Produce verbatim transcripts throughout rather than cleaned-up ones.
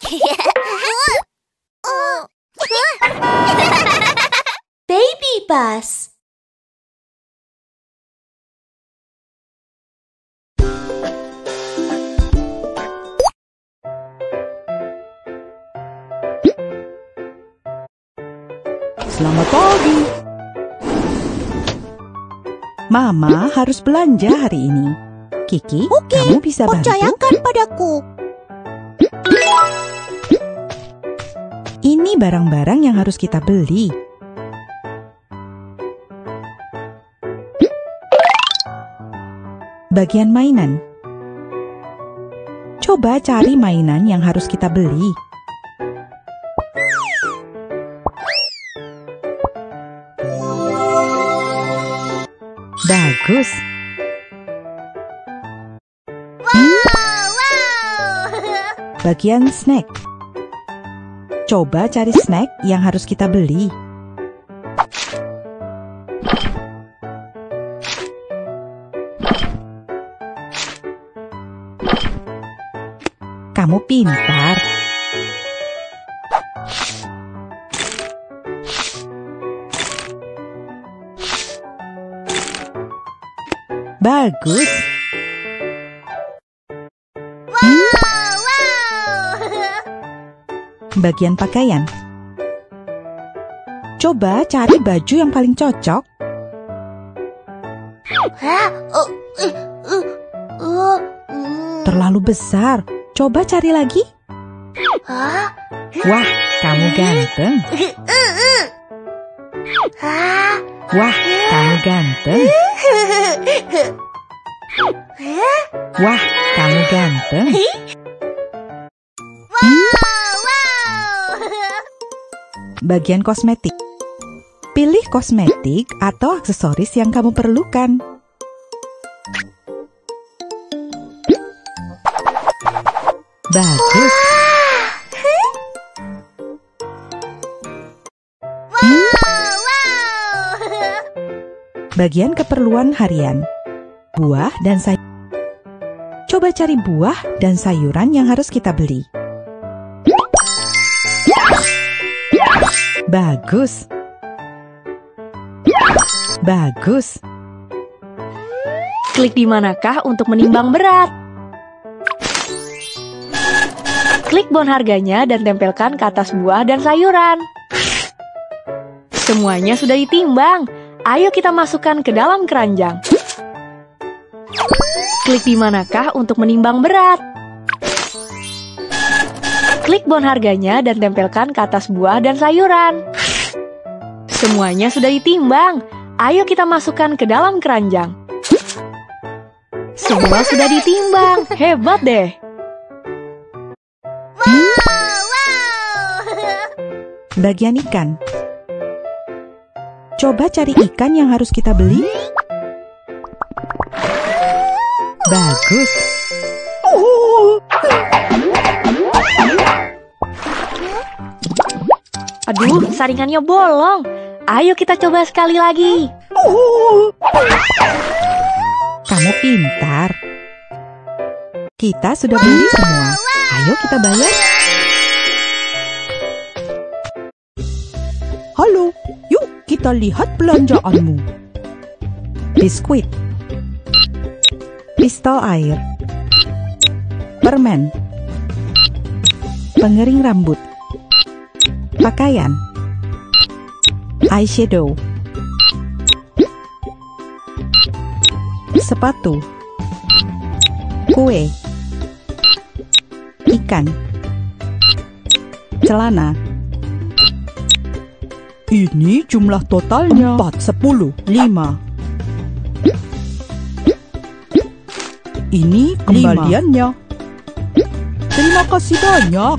Baby bus. Selamat pagi. Mama harus belanja hari ini. Kiki, Oke, kamu bisa bantu? percayakan padaku. Ini barang-barang yang harus kita beli. Bagian mainan. Coba cari mainan yang harus kita beli. Bagus. Bagian snack. Coba cari snack yang harus kita beli. Kamu pintar. Bagus. Bagian pakaian. Coba cari baju yang paling cocok. Terlalu besar. Coba cari lagi. Wah, kamu ganteng. Wah, kamu ganteng. Wah, kamu ganteng. Bagian kosmetik. Pilih kosmetik atau aksesoris yang kamu perlukan. Bagus. Bagian keperluan harian. Buah dan sayuran. Coba cari buah dan sayuran yang harus kita beli. Bagus. Bagus. Klik di manakah untuk menimbang berat? Klik bon harganya dan tempelkan ke atas buah dan sayuran. Semuanya sudah ditimbang. Ayo kita masukkan ke dalam keranjang. Klik di manakah untuk menimbang berat? Klik bon harganya dan tempelkan ke atas buah dan sayuran. Semuanya sudah ditimbang. Ayo kita masukkan ke dalam keranjang. Semua sudah ditimbang. Hebat deh. Bagian ikan. Coba cari ikan yang harus kita beli. Bagus. Aduh, saringannya bolong. Ayo kita coba sekali lagi. Kamu pintar. Kita sudah beli semua. Ayo kita bayar. Halo, yuk kita lihat belanjaanmu. Biskuit, pistol air, permen, pengering rambut, pakaian, eyeshadow, sepatu, kue, ikan, celana. Ini jumlah totalnya empat, sepuluh, lima. Ini kembaliannya. Terima kasih banyak.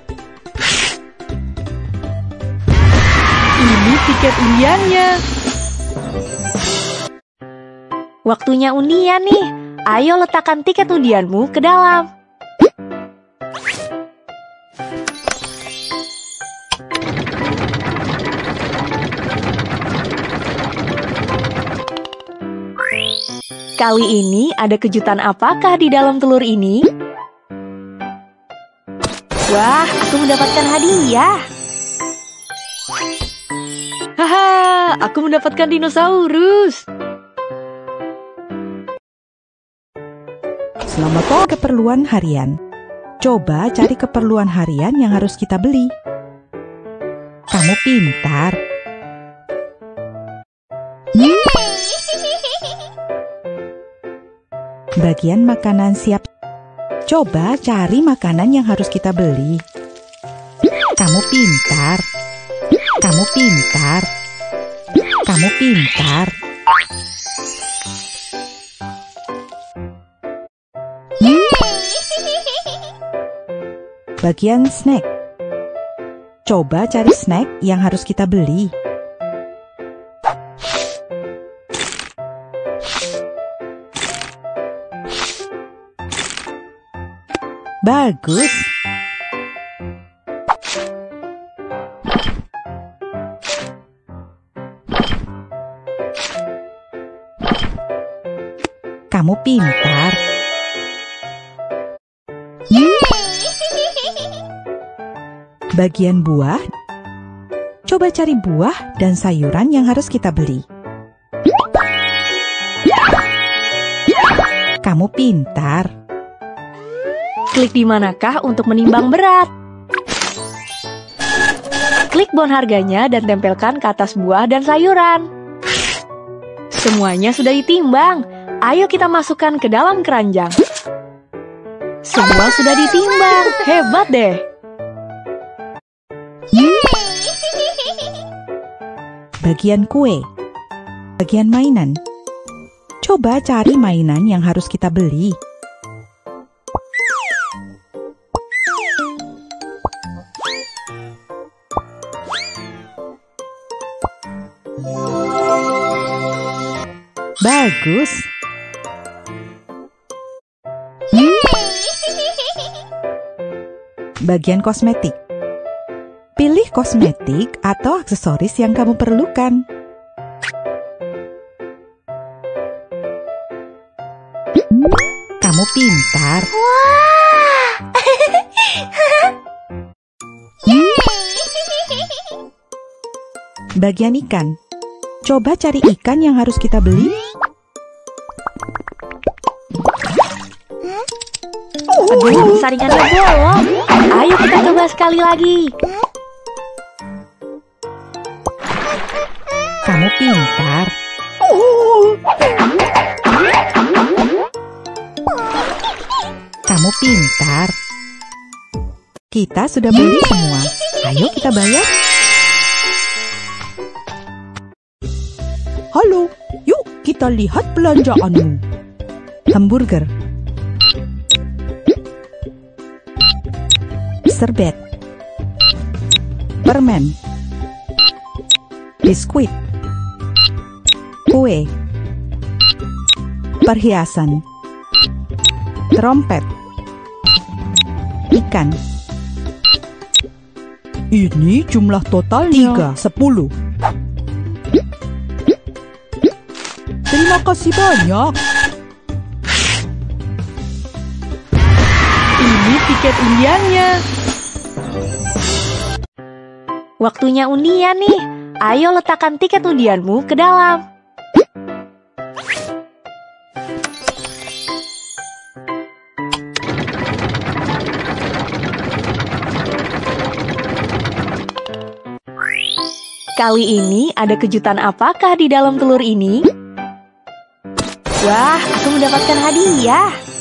Ini tiket undiannya. Waktunya undian nih. Ayo letakkan tiket undianmu ke dalam. Kali ini ada kejutan apakah di dalam telur ini? Wah, aku mendapatkan hadiah. Haha, aku mendapatkan dinosaurus. Selamat pagi keperluan harian. Coba cari keperluan harian yang harus kita beli. Kamu pintar. Bagian makanan siap. Coba cari makanan yang harus kita beli. Kamu pintar. Kamu pintar. Kamu pintar. Bagian snack. Coba cari snack yang harus kita beli. Bagus. Kamu pintar. Bagian buah. Coba cari buah dan sayuran yang harus kita beli. Kamu pintar. Klik di manakah untuk menimbang berat. Klik bon harganya dan tempelkan ke atas buah dan sayuran. Semuanya sudah ditimbang. Ayo kita masukkan ke dalam keranjang. Semua sudah ditimbang. Hebat deh. Bagian kue. Bagian mainan. Coba cari mainan yang harus kita beli. Bagus. Bagian kosmetik. Pilih kosmetik atau aksesoris yang kamu perlukan. Kamu pintar. Bagian ikan. Coba cari ikan yang harus kita beli. Aduh, saringannya bolong. Ayo kita coba sekali lagi. Kamu pintar. Kamu pintar. Kita sudah beli semua. Ayo kita bayar. Halo, yuk kita lihat belanjaanmu. Hamburger, serbet, permen, biskuit, kue, perhiasan, trompet, ikan. Ini jumlah totalnya tiga, sepuluh. Terima kasih banyak. Ini tiket undiannya. Waktunya undian nih. Ayo letakkan tiket undianmu ke dalam. Kali ini ada kejutan apakah di dalam telur ini? Wah, aku mendapatkan hadiah.